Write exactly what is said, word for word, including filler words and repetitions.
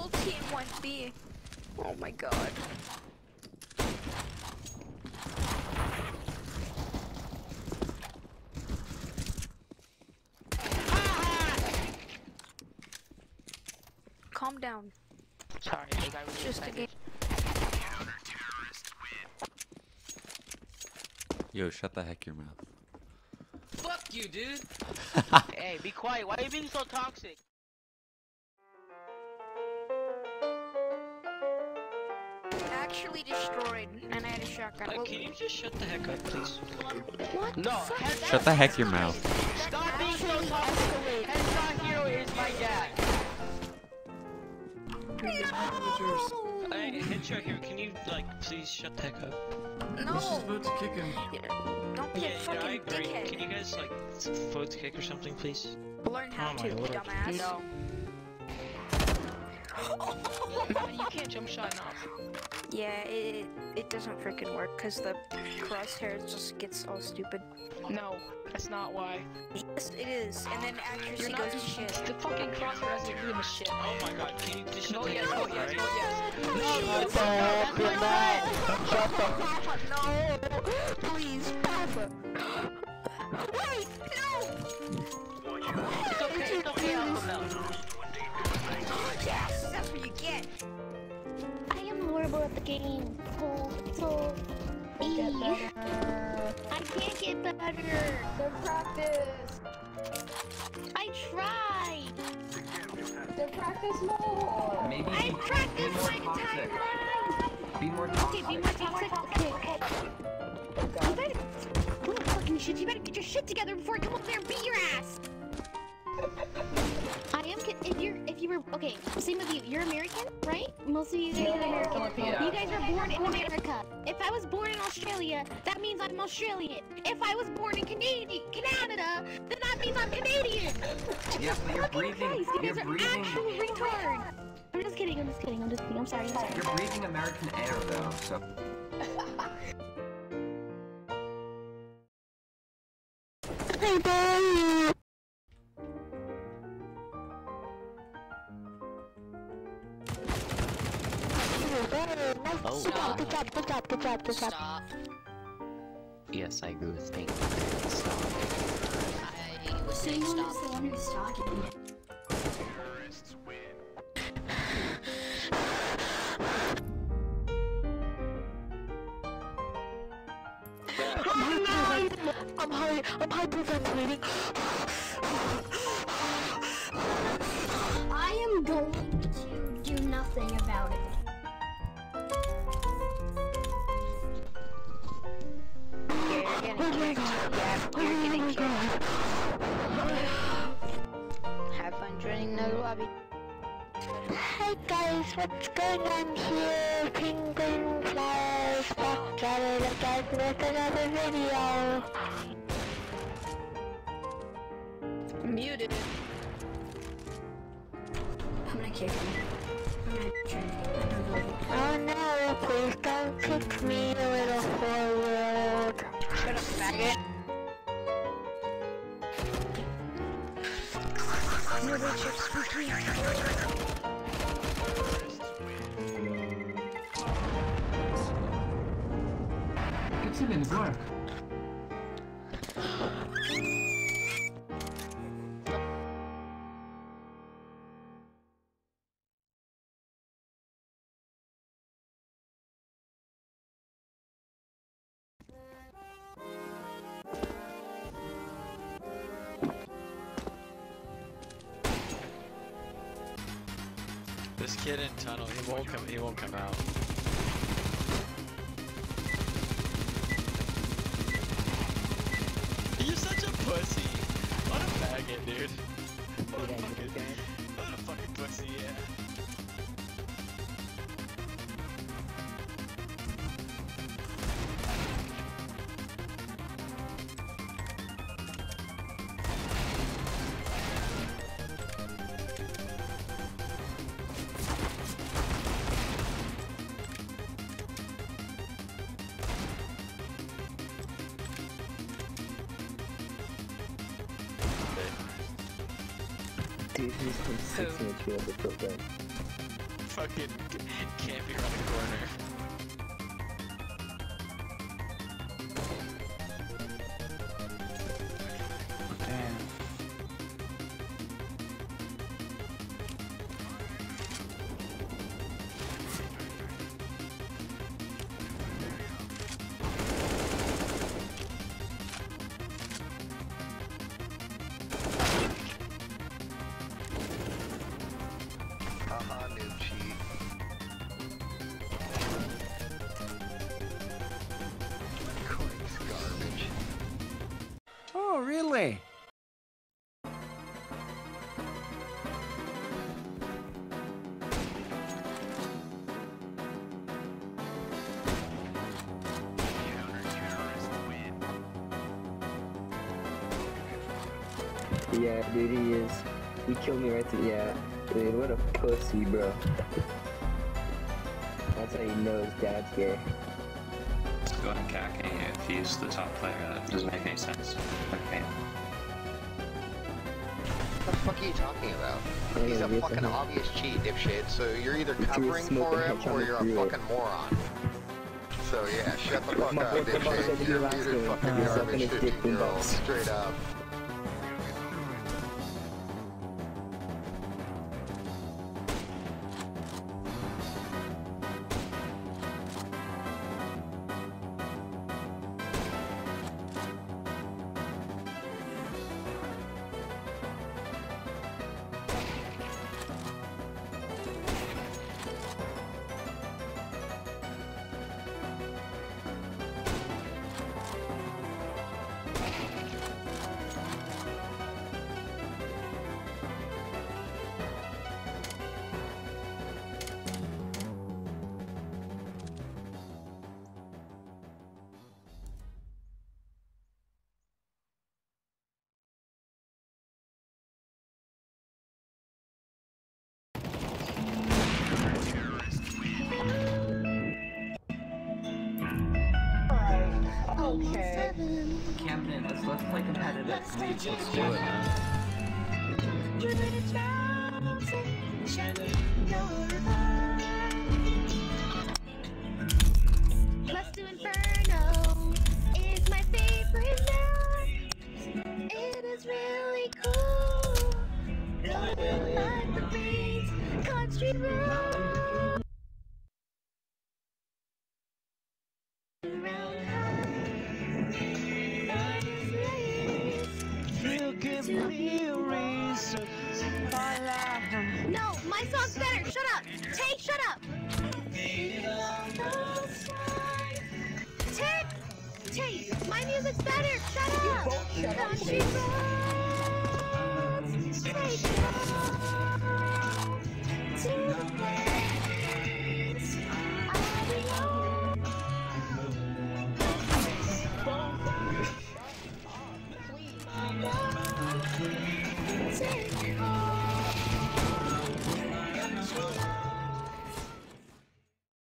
whole team went B. Oh my god. Calm down. Sorry, the guy was Just a game. Yo, shut the heck your mouth. Fuck you, dude. Hey, be quiet. Why are you being so toxic? Actually destroyed, and I had a shotgun. Uh, Well, can you just shut the heck up, please? what? No. Shut the heck your mouth. Stop being so toxic. Headshot hero is my dad. Hey, headshot hero, can you like please shut the heck up? No. He's just about to kick him. Don't be Yeah, a yeah, I fucking agree. dickhead. Can you guys like vote to kick or something, please? Learn how Oh to, my you lord. dumbass. No. You can't jump shot now. Yeah, it, it doesn't freaking work because the crosshairs just gets all stupid. No, that's not why. Yes, it is, and then accuracy You're not goes to shit. The fucking crosshair has to do with shit. Oh my god, can you just shut No, the yes, heck no, up, yes, right? no, yes. No, No, that's no, please, Papa. Wait, no! It's okay, it's okay, I'll come down. Yes, that's what you get. I am horrible at the game. So, so Get easy. better. I can't get better. Good practice. I tried. Good practice more. Maybe I be, be practiced more my entire toxic. life. Be more Okay, toxic. be more toxic. Okay, okay. You better, little fucking shit. You better get your shit together before I come up there and beat your ass. I am. If you're, if you were, okay. Same with you. You're American, right? Most of you guys are American. Yeah. You guys are born in America. If I was born in Australia, that means I'm Australian. If I was born in Canada, Canada, then that means I'm Canadian. Yeah, but you're Fucking breathing. Christ, you You're guys are breathing. actual retard. I'm just kidding. I'm just kidding. I'm just kidding. I'm sorry. I'm sorry. You're breathing American air, though. So. Hey, boy. Oh. Stop. Good job. Good job. Good job. Good job. Stop. Yes, I agree with Pink. Stop. I was saying stop. I'm high. I'm hyperventilating. I am going to do nothing about it. Yeah, you're getting kicked. Yeah, you're getting kicked. Have fun joining the lobby. Hey guys, what's going on here? Penguin Flies back at it again with another video. Muted. I'm gonna kick him. I'm gonna try to Oh no, please don't kick me, little four-year-old. Shut up, faggot. You're the chick spooky. It's him in the dark. This kid in tunnel, he won't come. He won't come out. You're such a pussy. What a faggot, dude. What a fucking, what a fucking pussy, yeah. Dude, he's from six inch field the foot gun. fucking camping around the corner. Damn. Haha, noob cheat. Goink's garbage. Oh, really? Yeah, dude, he is. He killed me right to yeah. Dude, what a pussy, bro. That's how you know his dad's gay. Go ahead and cack if he's the top player. That doesn't make any sense. Okay. What the fuck are you talking about? I He's know, a yes, fucking I know. obvious cheat, dipshit, so you're either You threw a covering smoke for and him headshot or him you're a through it. fucking moron. So yeah, shut the fuck My up, boyfriend said dipshit. he You're a last muted game. fucking He's garbage sucking his dick fifteen year old. boombox. Straight up. Okay. Camden, let's let's play competitive. Please, let's do it, man. Let's do Inferno. It's my favorite map. It is really cool. Going like the beats, country road. No, my song's better. Shut up. Take, shut up. Take, Take, my music's better. Shut up. Shut up. Country road.